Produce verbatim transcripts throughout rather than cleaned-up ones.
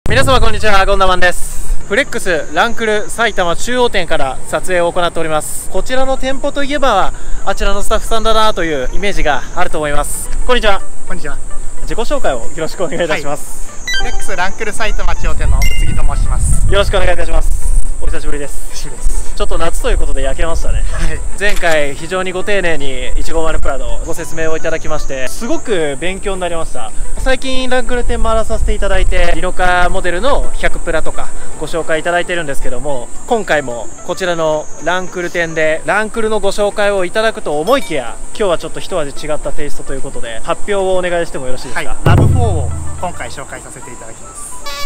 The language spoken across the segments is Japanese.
皆様こんにちは、ゴンダマンです。フレックスランクル埼玉中央店から撮影を行っております。こちらの店舗といえばあちらのスタッフさんだなというイメージがあると思います。こんにちは。 こんにちは。 自己紹介をよろしくお願いいたします。 はい、フレックスランクル埼玉中央店の宇津木と申します。 よろしくお願いいたします。お久しぶりです。 久しぶりです。 ちょっと夏ということで焼けましたね。 はい、 前回非常にご丁寧にいちごまるプラドご説明をいただきまして、すごく勉強になりました。最近ランクル店回らさせていただいて、リノカモデルのひゃくプラとかご紹介いただいてるんですけども、今回もこちらのランクル店でランクルのご紹介をいただくと思いきや、今日はちょっと一味違ったテイストということで発表をお願いしてもよろしいですか。 はい、ラブフォーを今回紹介させていただきます。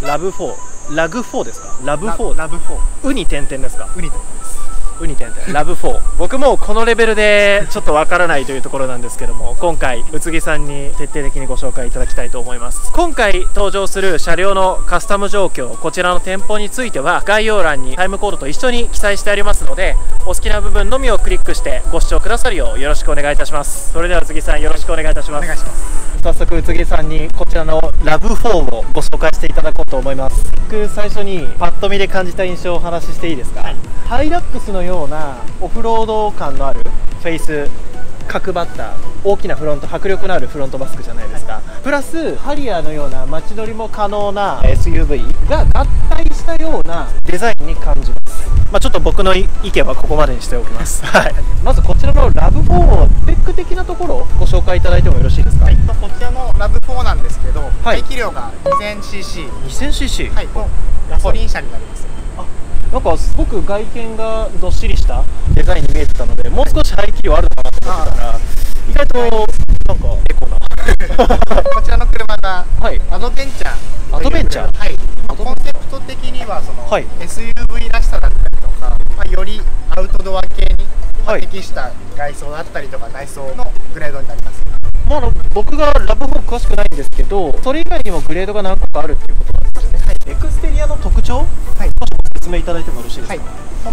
ラブフォー、ラグフォーですか。ラブフォー、 ラブフォー、 ウに点々ですか。 ウに点々です。 ウに点々、ラブフォー。僕もこのレベルでちょっとわからないというところなんですけども、今回宇津木さんに徹底的にご紹介いただきたいと思います。今回登場する車両のカスタム状況、こちらの店舗については概要欄にタイムコードと一緒に記載してありますので、お好きな部分のみをクリックしてご視聴くださるようよろしくお願いいたします。それでは宇津木さん、よろしくお願いいたします。 お願いします。 早速宇津木さんにこちらのラブフォーをご紹介していただこうと思います。僕最初にパッと見で感じた印象をお話ししていいですか。はい、ハイラックスのようなオフロード感のあるフェイス、角張った大きなフロント、迫力のあるフロントバスクじゃないですか。はい、プラスハリアーのような街乗りも可能な エスユーブイ が合体したようなデザインに感じます。まあ、ちょっと僕の意見はここまでにしておきます。はい、まずこちらのラブフォー、スペック的なところをご紹介いただいてもよろしいですか。 はい、こちらのラブフォーなんですけど、排気量が にせんシーシー、 にせんシーシー、 はい、のガソリン車になります。 なんかすごく外見がどっしりしたデザインに見えてたので、もう少し排気量あるのかなと思ってたら、意外となんかエコなこちらの車がアドベンチャー、 アドベンチャー、 はい、コンセプト的にはその、はい、エスユーブイ らしさだったりとか、まあ、よりアウトドア系に、まあ、適した外装だったりとか内装のグレードになります。 まあ、あの僕がラブフォー詳しくないんですけど、それ以外にもグレードが何個かあるっていうことなんですよね。はい、エクステリアの特徴、はい、説明いただいてもよろしいですか。はい、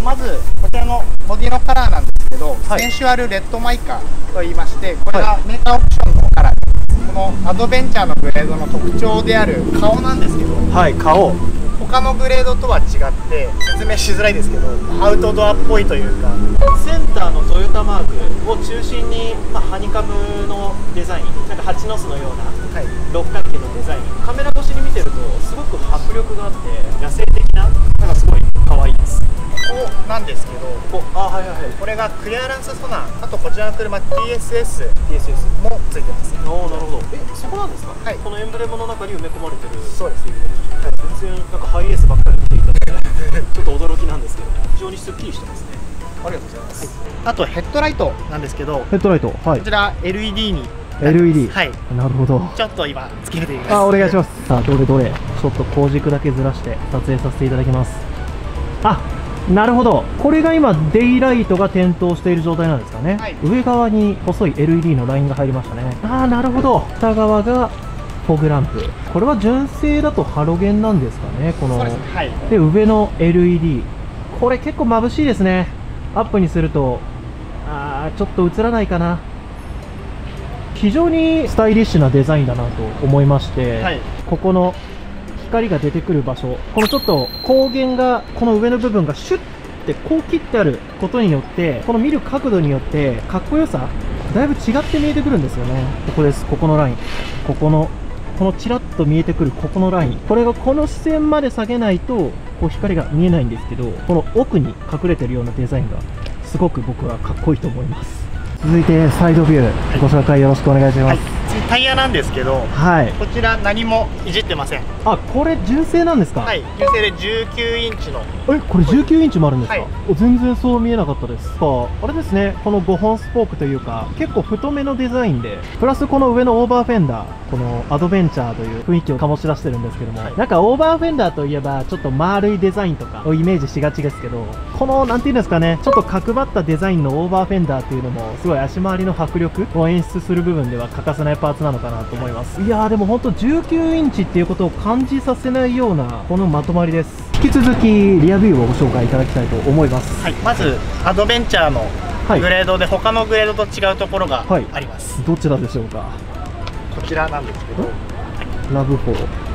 まずこちらのボディのカラーなんですけど、はい、センシュアルレッドマイカーといいまして、これがメーカーオプションのカラーです。このアドベンチャーのグレードの特徴である顔なんですけど、 はい、顔、 他のグレードとは違って説明しづらいですけど、アウトドアっぽいというか、 センターのトヨタマークを中心に、まあ、ハニカムのデザイン、なんか蜂の巣のような六角形のデザイン、カメラ越しに見てるとすごく迫力があって野生的な、なんかすごい可愛いです。 ここなんですけど、 こあ、はいはいはい、 これがクリアランスソナー、あとこちらの車 ティーエスエス もついてます。 ああ、なるほど。え、そこなんですか。はい、このエンブレムの中に埋め込まれてる。 そうです。 はい、全然なんかハイエースばっかり見ていたのでちょっと驚きなんですけど、非常にすっきりしてますね。ありがとうございます。 はい、あとヘッドライトなんですけど、 ヘッドライト、はい、 こちら エルイーディー にエルイーディー、 はい、 なるほど。 ちょっと今つけてみます。 あ、お願いします。さあ、どれどれ、ちょっと光軸だけずらして撮影させていただきます。あ、なるほど、これが今デイライトが点灯している状態なんですかね。はい、上側に細い エルイーディー のラインが入りましたね。ああ、なるほど。下側がフォグランプ、これは純正だとハロゲンなんですかね、この。 そうですね、はい、 で、上の エルイーディー、これ結構眩しいですね。アップにすると、あー、ちょっと映らないかな。非常にスタイリッシュなデザインだなと思いまして、はい、ここの光が出てくる場所、このちょっと光源がこの上の部分がシュッてこう切ってあることによって、この見る角度によってかっこよさだいぶ違って見えてくるんですよね。ここです、ここのライン、ここのこのちらっと見えてくるここのライン、これがこの視線まで下げないとこう光が見えないんですけど、この奥に隠れてるようなデザインがすごく僕はかっこいいと思います。続いてサイドビュー、ご紹介よろしくお願いします。はい、 次タイヤなんですけど、はい、こちら何もいじってません。 あ、これ純正なんですか。 はい、純正でじゅうきゅうインチの。 え、これじゅうきゅうインチもあるんですか。はい、お、全然そう見えなかったです。あれですね、このごほんスポークというか結構太めのデザインで、プラスこの上のオーバーフェンダー、このアドベンチャーという雰囲気を醸し出してるんですけども、はい、なんかオーバーフェンダーといえばちょっと丸いデザインとかをイメージしがちですけど、このなんていうんですかね、ちょっと角張ったデザインのオーバーフェンダーっていうのもすごい足回りの迫力を演出する部分では欠かせないパーツなのかなと思います。いやー、でも本当じゅうきゅうインチっていうことを感じさせないようなこのまとまりです。引き続きリアビューをご紹介いただきたいと思います。 はい、まずアドベンチャーのグレードで他のグレードと違うところがあります。 はい、どちらでしょうか。 こちらなんですけど、 ラブフォー、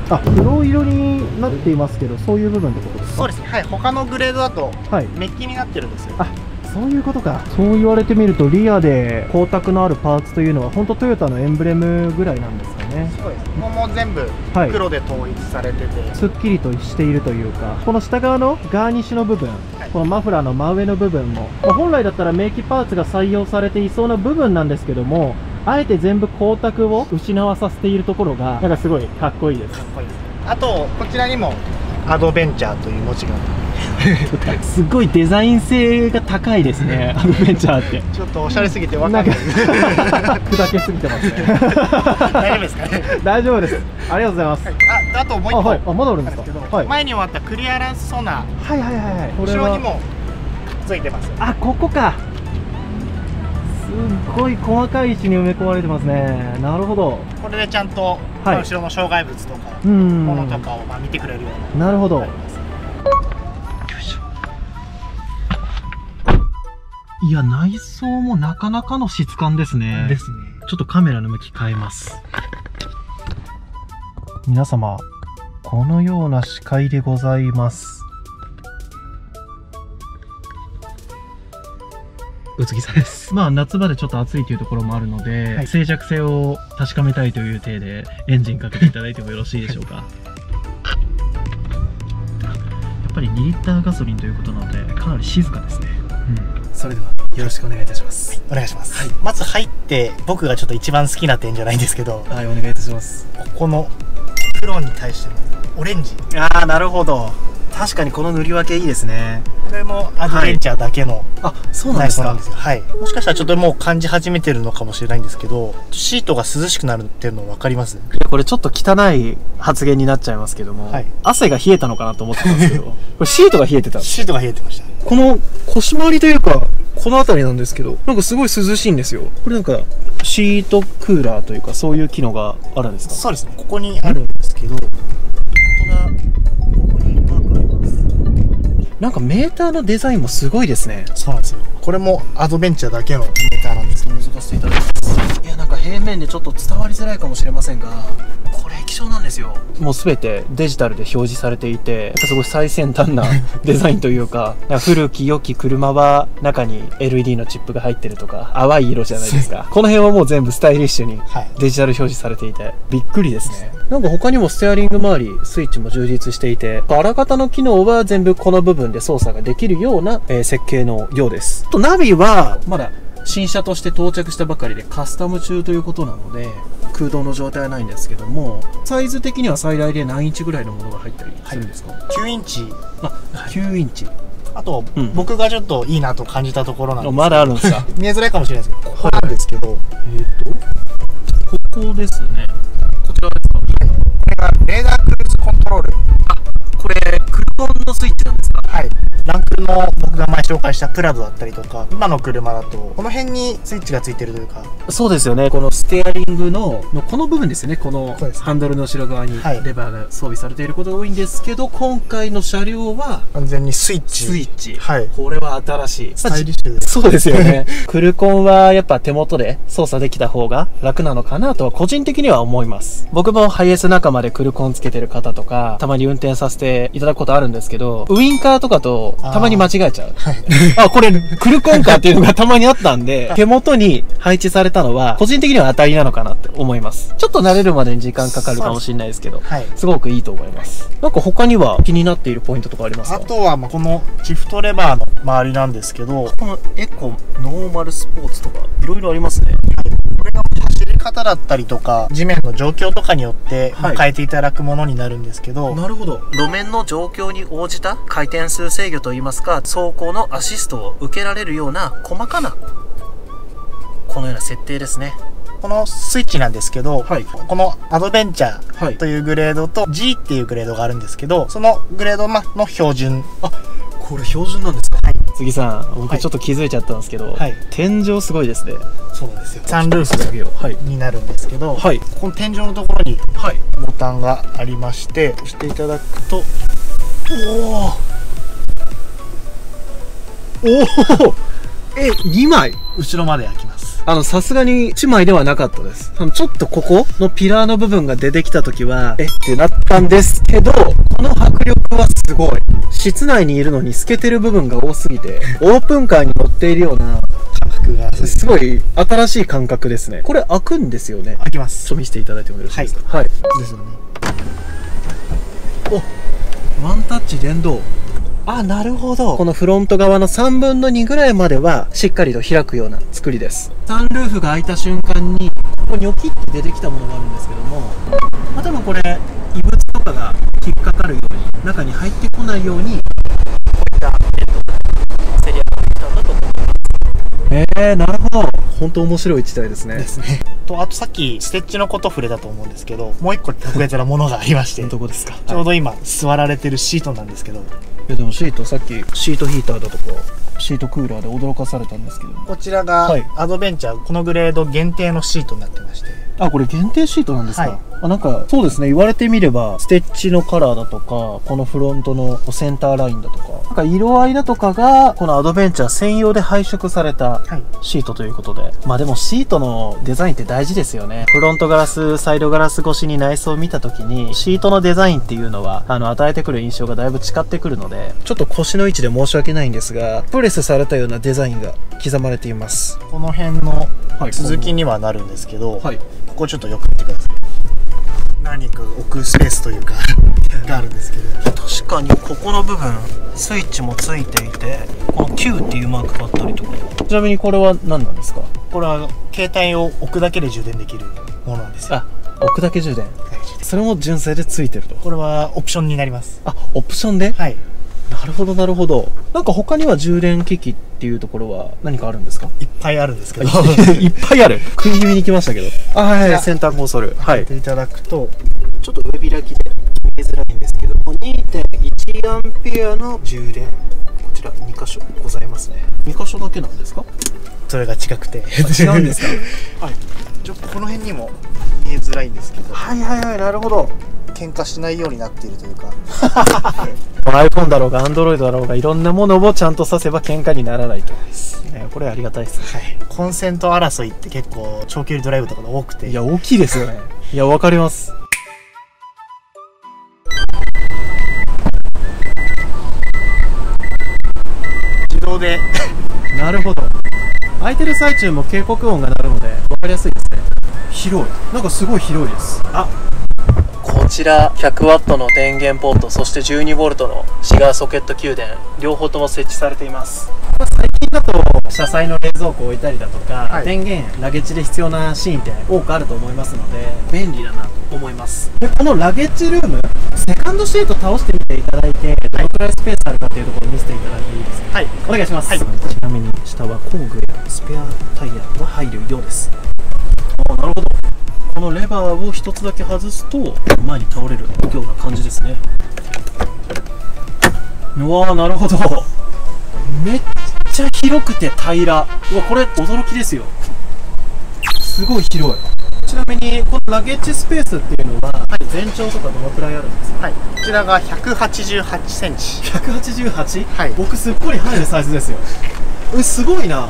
あ、黒色になっていますけど、そういう部分ってことですか？ そうですね、はい、他のグレードだとはい。 メッキになってるんですよ。 あ、そういうことか。そう言われてみると、リアで光沢のあるパーツというのは本当トヨタのエンブレムぐらいなんですかね。 そうです。ここも全部はい黒で統一されてて、 すっきりとしているというか、この下側のガーニッシュの部分、 はいこのマフラーの真上の部分も、まあ本来だったらメッキパーツが採用されていそうな部分なんですけども、あえて全部光沢を失わさせているところがなんかすごいかっこいいです。 かっこいいです。あとこちらにもアドベンチャーという文字がすごいデザイン性が高いですね、アドベンチャーって。 ちょっとおしゃれすぎてわかんない。 砕けすぎてますね。 大丈夫ですかね。 大丈夫です。ありがとうございます。 あ、あともう一個。 あ、はい、あ、まだあるんですか。 なんですけど、 はい。 前に終わったクリアランスソナー、 はいはいはいはい。これは後ろにもついてます。 あ、ここか。すっごい細かい位置に埋め込まれてますね。なるほど。 これでちゃんと、 はい、 後ろの障害物とかうん物とかをまあ見てくれるような。 なるほど。いや、内装もなかなかの質感ですね。 ですね。 ちょっとカメラの向き変えます。皆様、このような視界でございます。宇津木さんです。まあ夏場でちょっと暑いというところもあるので、はい、静寂性を確かめたいという体でエンジンかけていただいてもよろしいでしょうか。やっぱりにリッターガソリンということなのでかなり静かですね。 うん、それではよろしくお願いいたします。 はい、お願いします。はい、まず入って僕がちょっと一番好きな点じゃないんですけど、 はい、お願いいたします。 ここの黒に対してのオレンジ。 ああ、なるほど。確かにこの塗り分けいいですね。 これもアドベンチャーだけの、はい、 あ、そうなんですか。 なんですよ。はい。もしかしたらちょっともう感じ始めてるのかもしれないんですけど、シートが涼しくなるっていうの分かります？ いや、これちょっと汚い発言になっちゃいますけども、はい、汗が冷えたのかなと思ってたんですけど、これシートが冷えてた。 シートが冷えてました。 この腰回りというか、この辺りなんですけど、なんかすごい涼しいんですよ。これなんかシートクーラーというかそういう機能があるんですか？ そうですね。ここにあるんですけど、本当だ。ここにマークあります。 なんかメーターのデザインもすごいですね。 そうなんですよ。これもアドベンチャーだけのメーターなんですけど、 覗かせていただきます。いや、なんか平面でちょっと伝わりづらいかもしれませんが、これ液晶なんですよ。もうすべてデジタルで表示されていて、やっぱすごい最先端なデザインというか、なんか古き良き車は中に エルイーディー のチップが入ってるとか、淡い色じゃないですか。この辺はもう全部スタイリッシュにデジタル表示されていて、びっくりですね。なんか他にもステアリング周り、スイッチも充実していて、あらかたの機能は全部この部分で操作ができるような、えー、設計のようです。とナビはまだ新車として到着したばかりでカスタム中ということなので空洞の状態はないんですけども、サイズ的には最大で何インチぐらいのものが入ったりするんですか？ きゅうインチ。 あ、きゅうインチ。 あと、うん、僕がちょっといいなと感じたところなんですけど、 まだあるんですか？ 見えづらいかもしれないですけど、ここなんですけど、 えっとここですね。こちらですか？ これがレーダークルーズコントロール。 あ、これクルコンのスイッチなんですか？ はい。ランクの僕が前紹介したプラドだったりとか、今の車だとこの辺にスイッチがついてるというか、 そうですよね。このステアリングののこの部分ですよね。このハンドルの後ろ側にレバーが装備されていることが多いんですけど、今回の車両は完全にスイッチ。 スイッチ。 はい。 これは新しい。 スタイリッシュです。 そうですよね。クルコンはやっぱ手元で操作できた方が楽なのかなとは個人的には思います。僕もハイエース仲間でクルコンつけてる方とか、たまに運転させていただくことあるんですけど、ウインカーとかとたまに間違えちゃう。はい、あ、これクルコンカーっていうのがたまにあったんで、手元に配置されたのは個人的には当たりなのかなって思います。ちょっと慣れるまでに時間かかるかもしれないですけど、はい、すごくいいと思います。なんか他には気になっているポイントとかありますか？ あとはまあこのシフトレバーの周りなんですけど、 このエコ、ノーマルスポーツとかいろいろありますね。 はい、これが走り方だったりとか地面の状況とかによって変えていただくものになるんですけど、はい、 なるほど。路面の状況に応じた回転数制御といいますか、走行のアシストを受けられるような細かなこのような設定ですね。 このスイッチなんですけど、はい、このアドベンチャーというグレードと ジー っていうグレードがあるんですけど、そのグレードの標準。 あ、これ標準なんですか？はい、杉さん、僕ちょっと気づいちゃったんですけど、はい、天井すごいですね。 そうなんですよ。サンルーフになるんですけど、はい、この天井のところにボタンがありまして、押していただくと、おおおおえ、にまい後ろまで開きます。 。あの、さすがにいちまいではなかったです。あの、ちょっとここのピラーの部分が出てきた時は、えってなったんですけど、この迫力はすごい。室内にいるのに透けてる部分が多すぎて、オープンカーに乗っているような感覚が、すごい新しい感覚ですね。これ開くんですよね。 開きます。 ちょっと見せていただいてもよろしいですか。はい。はい、ですよね。お、ワンタッチ連動。あ、なるほど。このフロント側のさんぶんのにぐらいまではしっかりと開くような作りです。サンルーフが開いた瞬間にここニョキって出てきたものがあるんですけども、まあ、多分これ異物とかが引っかかるように中に入ってこないようにこういったレッドセリアができたんだと思います。えー、なるほど。本当面白い地帯ですね。 ですね。とあとさっきステッチのこと触れたと思うんですけど、もう一個特別なものがありまして。 どこですか。 ちょうど今座られてるシートなんですけど、いやでもシートさっきシートヒーターだとかシートクーラーで驚かされたんですけど、 こちらがアドベンチャーこのグレード限定のシートになってまして。 あ、これ限定シートなんですか。 はい、 あ、なんかそうですね、言われてみればステッチのカラーだとかこのフロントのセンターラインだとかなんか色合いだとかがこのアドベンチャー専用で配色されたシートということで、はい、まあでもシートのデザインって大事ですよね。フロントガラスサイドガラス越しに内装を見た時にシートのデザインっていうのはあの与えてくる印象がだいぶ違ってくるので、ちょっと腰の位置で申し訳ないんですがプレスされたようなデザインが刻まれています。 この辺の続きにはなるんですけど、はい、ここちょっとよく見てください。何か置くスペースというかがあるんですけど、 確かにここの部分スイッチもついていてこの Q っていうマークがあったりとか。ちなみにこれは何なんですか。 これは携帯を置くだけで充電できるものなんですよ。 あ、置くだけ充電、はい、それも純正でついてると。 これはオプションになります。 あ、オプションで。 はい。 なるほどなるほど。なんか他には充電機器っていうところは何かあるんですか。 いっぱいあるんですけどいっぱいある。食い気味に来ましたけど。あ、はい、はい、センターコンソール。はい。 いただくとちょっと上開きで見えづらいんですけども にてんいちアンペアの充電、こちらにかしょございますね。にかしょだけなんですか。 それが近くて違うんですか。 はい。ちょっとこの辺にも見えづらいんですけど、 はいはいはい、なるほど。 喧嘩しないようになっているというか iPhone だろうが Android だろうがいろんなものをちゃんとさせば喧嘩にならないと、ね、これありがたいですね。はい、 コンセント争いって結構長距離ドライブとかが多くて、 いや大きいですよね。いやわかります。 自動でなるほど。空いてる最中も警告音が鳴るので分かりやすいですね。広い。なんかすごい広いです。あ、こちら ひゃくワット の電源ポート、そして じゅうにボルト のシガーソケット給電両方とも設置されています。最近だと車載の冷蔵庫を置いたりだとか、はい、電源ラゲッジで必要なシーンって多くあると思いますので便利だなと思います。でこのラゲッジルームセカンドシート倒してみていただいてどのくらいスペースあるかというところを見せていただいていいですか。はい、お願いします。はい、ちなみに下は工具やスペアタイヤが入るようです。あ、なるほど。このレバーを一つだけ外すと前に倒れるような感じですね。うわー、なるほど。めっちゃ広くて平ら。うわ、これ驚きですよ。すごい広い。ちなみにこのラゲッジスペースっていうのは、はい、全長とかどのくらいあるんですか。 はい、こちらがひゃくはちじゅうはちセンチ。 ひゃくはちじゅうはち？ はい、僕すっぽり入るサイズですよ。え、すごいな。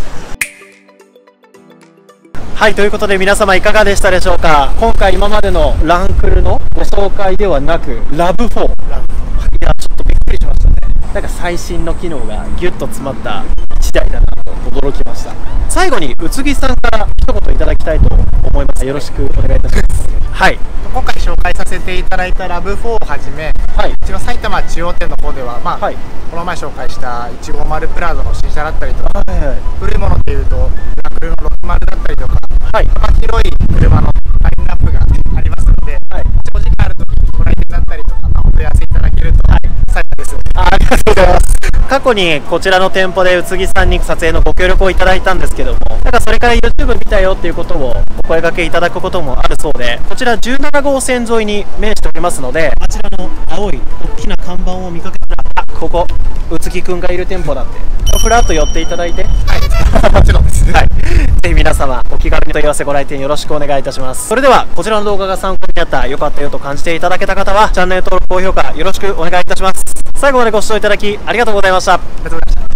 はい、ということで皆様いかがでしたでしょうか。今回今までのランクルのご紹介ではなく ラブフォー、 いやちょっとびっくりしましたね。なんか最新の機能がギュッと詰まったいちだいだなと驚きました。最後に宇津木さんから一言いただきたいと思います。よろしくお願いいたします。はい、 今回紹介させていただいたラブフォーをはじめ、はい、うちの埼玉中央店の方では、まあ、はい、この前紹介したいちごまるプラザの新車だったりとか、はいはい、古いものでいうとラクルのろくまるだったりとか、はい、幅広い車のラインナップがありますので、はい、長時間あるときにご来店だったりとか、まあ、お問い合わせいただけると幸いです。 あ、ありがとうございます。過去にこちらの店舗で宇津木さんに撮影のご協力をいただいたんですけども、なんかそれから YouTube 見たよっていうことをお声掛けいただくこともあるそうで、こちらじゅうななごうせん沿いに面しておりますので、あちらの青い大きな看板を見かけたら、あ、ここ宇津木くんがいる店舗だってふらっと寄っていただいて、 はい、もちろんです、はい、 ぜひ皆様お気軽に問い合わせご来店よろしくお願いいたします。それではこちらの動画が参考になった、良かったよと感じていただけた方はチャンネル登録高評価よろしくお願いいたします。最後までご視聴いただきありがとうございました。 ありがとうございました。